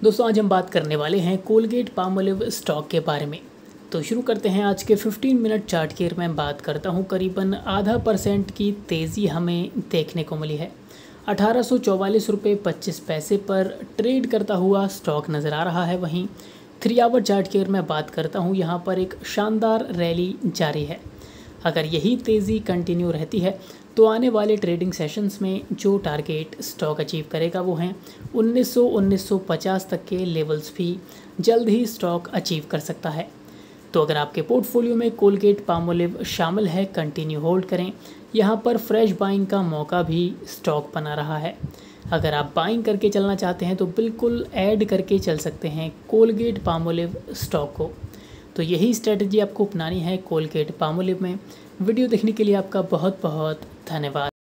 दोस्तों आज हम बात करने वाले हैं कोलगेट पामोलिव स्टॉक के बारे में। तो शुरू करते हैं आज के 15 मिनट चार्ट की। मैं बात करता हूं करीबन ½ % की तेज़ी हमें देखने को मिली है। 1844.25 पर ट्रेड करता हुआ स्टॉक नज़र आ रहा है। वहीं 3 आवर चार्ट की मैं बात करता हूं, यहां पर एक शानदार रैली जारी है। अगर यही तेज़ी कंटिन्यू रहती है तो आने वाले ट्रेडिंग सेशंस में जो टारगेट स्टॉक अचीव करेगा वो हैं 1950 तक के लेवल्स भी जल्द ही स्टॉक अचीव कर सकता है। तो अगर आपके पोर्टफोलियो में कोलगेट पामोलिव शामिल है, कंटिन्यू होल्ड करें। यहाँ पर फ्रेश बाइंग का मौका भी स्टॉक बना रहा है। अगर आप बाइंग करके चलना चाहते हैं तो बिल्कुल ऐड करके चल सकते हैं कोलगेट पामोलिव स्टॉक को। तो यही स्ट्रेटजी आपको अपनानी है कोलगेट पामोलिव में। वीडियो देखने के लिए आपका बहुत बहुत धन्यवाद।